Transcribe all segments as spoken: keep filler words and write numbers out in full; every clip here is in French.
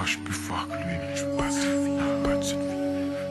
je suis plus fort que lui, mais je veux pas de cette vie, non, pas de cette vie.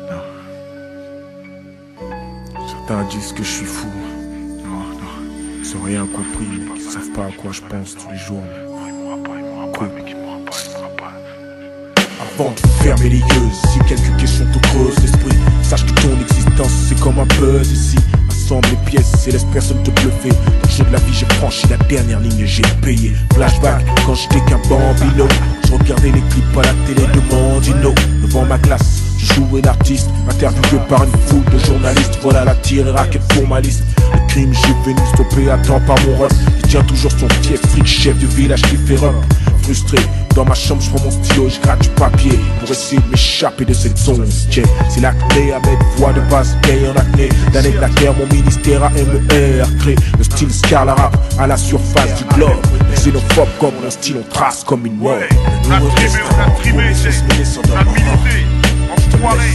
Non. Certains disent que je suis fou. Non, non. Ils ont rien compris, mais ils savent pas à quoi je pense tous les jours. Mais... Non, il mourra pas, il mourra pas, mec, il mourra pas, il mourra pas. Avant de fermer les yeux, si quelques questions te creusent l'esprit, sache que ton existence c'est comme un buzz ici. Assemble les pièces et laisse personne te bluffer. Dans le jeu de la vie j'ai franchi la dernière ligne et j'ai payé. Flashback quand j'étais qu'un bambino, je regardais les clips à la télé de Mandino. Devant ma classe, je jouais l'artiste, interviewé par une foule de journalistes. Voilà la tire et raquette pour ma liste. Le crime j'ai venu stopper à temps par mon rep. Il tient toujours son fief, fric chef du village qui fait rep. Frustré, dans ma chambre je prends mon stylo et je gratte du papier pour essayer de m'échapper de cette zone. Tiens, c'est l'acné à mettre voix de base gay en acné. D'année de la terre, mon ministère a M E R créé le style scar la rap à la surface du globe. Xénophobe comme mon style, on trace comme une mort. On a trimé, on a trimé, on a milité, enfoiré.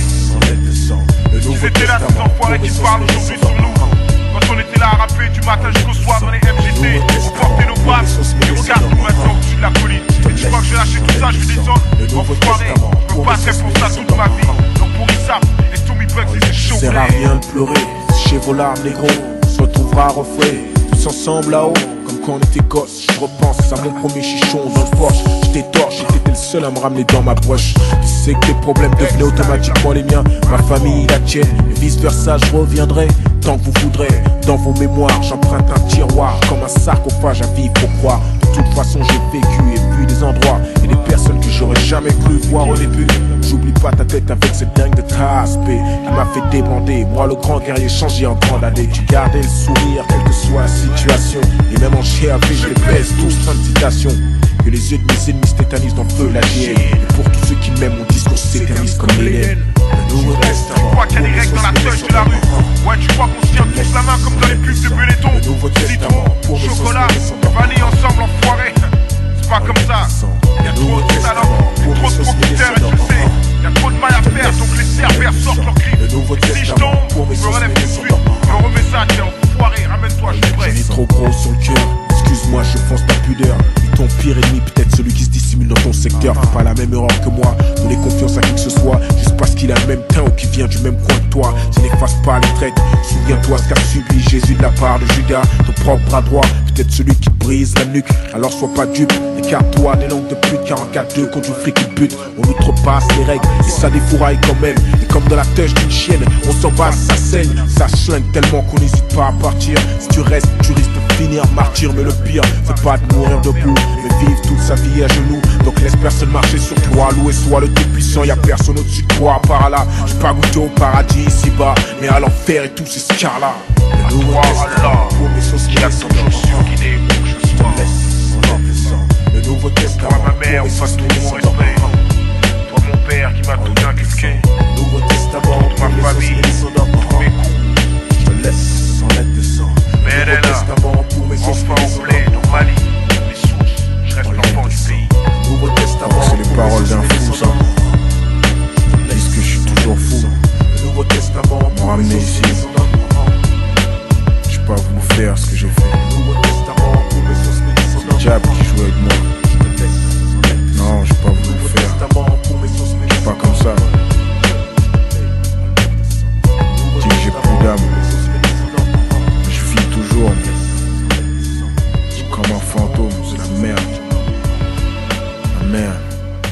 C'était là ces enfoirés qui parlent aujourd'hui sur nous. Quand on était là à rapper du matin jusqu'au soir dans les M G T, on portait nos basses, et regarde-nous maintenant au-dessus de la colline. Et tu crois que je vais lâcher tout ça, je vais descendre, enfoiré. Je me battrai pour ça toute ma vie. Donc pour Issap et Tommy Bugs, c'est chaud. Ça sert à rien de pleurer, chez vos larmes négro, on se retrouvera refait, tous ensemble là-haut. Comme quand on était gosse, je repense à mon premier chichon dans le Porsche. J'étais torche, j'étais le seul à me ramener dans ma broche. Tu sais que tes problèmes devenaient automatiquement les miens, ma famille la tienne, et vice versa je reviendrai. Tant que vous voudrez, dans vos mémoires, j'emprunte un tiroir comme un sarcophage à vivre pour croire. De toute façon j'ai vécu et vu des endroits et des personnes que j'aurais jamais cru voir au début. J'oublie pas ta tête avec cette dingue de tasse P qui m'a fait débander. Moi le grand guerrier changé en grande année. Tu gardais le sourire quelle que soit la situation. Et même en G A V je les baisse tous, fin de citation. Que les yeux de mes ennemis se tétanisent dans le feu la G. Et pour tous ceux qui m'aiment, mon discours s'éternise comme Hélène. Tu crois qu'il y a des règles dans la touche de la rue? Ouais, tu crois qu'on se tient tous la main comme dans les pubs de Benetton? Citron, chocolat, vanille ensemble, enfoiré. C'est pas comme ça. Y'a trop de salopes, trop de profiteurs et tu le sais. Y'a trop de mal à faire, donc les cerbères sortent leurs griffes. Si je tombe, je me relève tout de suite. Je remets ça, tiens, enfoiré, ramène-toi, je suis prêt. J'en ai trop gros sur le cœur, excuse-moi, je fonce ta pudeur. Ton pire ennemi, peut-être celui qui se dissimule dans ton secteur. Fais pas la même erreur que moi, donner confiance à qui que ce soit juste parce qu'il a le même teint ou qu'il vient du même coin que toi. Ça n'efface pas les traites, souviens-toi ce qu'a subi Jésus de la part de Judas. Ton propre bras droit, peut-être celui qui te brise la nuque. Alors sois pas dupe, écarte-toi des langues de pute. Quarante-quatre deux contre du fric qui bute. On outrepasse les règles et ça défouraille quand même. Et comme dans la tâche d'une chienne, on s'en passe, ça saigne. Ça schlingue tellement qu'on n'hésite pas à partir. Si tu restes, tu risques de finir martyr. Mais le pire, c'est pas de mourir debout, mais vivre toute sa vie à genoux. Donc laisse personne marcher sur toi. Loué soit le tout-puissant, y'a personne au-dessus de toi. Par là, j'ai pas goûté au paradis ici-bas, mais à l'enfer et tous ces scars-là. À toi, Allah, qui a son chaussure qui n'est où que je sois. Le Nouveau Testament, toi ma mère, on fasse tout mon respect. Toi mon père qui m'a tout inculqué. Nouveau Testament, toute ma famille, tous mes coups. Je te laisse sans lettre de sang. Mais elle est là, enfin en plaie dans ma vie. Je reste l'enfant du pays. Nouveau Testament, c'est les paroles d'un fou, ça. Disent que je suis toujours fou. Le Nouveau Testament, m'ont ramené ici. J'ai pas voulu faire ce que j'ai fait. C'est le diable qui joue avec moi. Non, j'ai pas voulu le faire. Je suis pas comme ça. Dis que j'ai plus d'âme. Je vis toujours. C'est comme un fantôme, c'est la merde. La merde.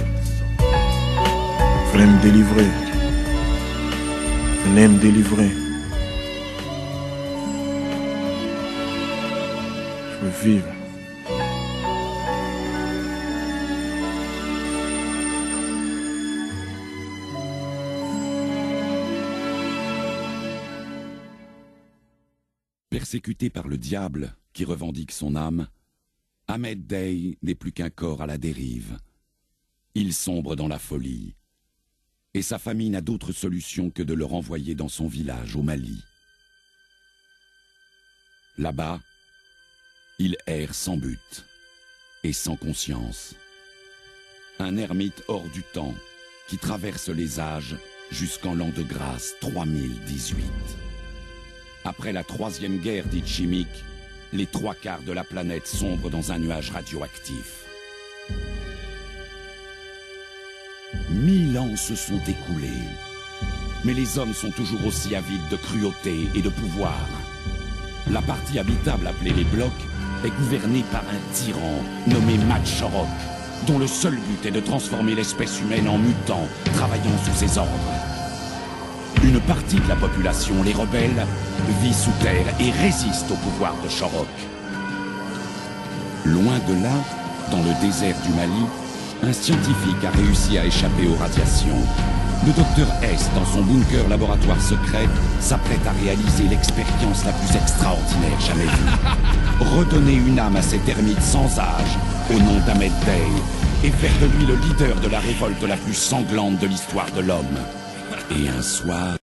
Venez me délivrer. Venez me délivrer. Je veux vivre. Persécuté par le diable qui revendique son âme, Ahmed Dey n'est plus qu'un corps à la dérive. Il sombre dans la folie, et sa famille n'a d'autre solution que de le renvoyer dans son village au Mali. Là-bas, il erre sans but et sans conscience. Un ermite hors du temps qui traverse les âges jusqu'en l'an de grâce trois mille dix-huit. Après la troisième guerre dite chimique, les trois quarts de la planète sombrent dans un nuage radioactif. Mille ans se sont écoulés. Mais les hommes sont toujours aussi avides de cruauté et de pouvoir. La partie habitable appelée les blocs est gouvernée par un tyran nommé Mat Shorrock, dont le seul but est de transformer l'espèce humaine en mutant, travaillant sous ses ordres. Une partie de la population, les rebelles, vit sous terre et résiste au pouvoir de Shorrock. Loin de là, dans le désert du Mali, un scientifique a réussi à échapper aux radiations. Le docteur S, dans son bunker laboratoire secret, s'apprête à réaliser l'expérience la plus extraordinaire jamais vue. Redonner une âme à cet ermite sans âge, au nom d'Ahmed Bey, et faire de lui le leader de la révolte la plus sanglante de l'histoire de l'homme. Et un soir...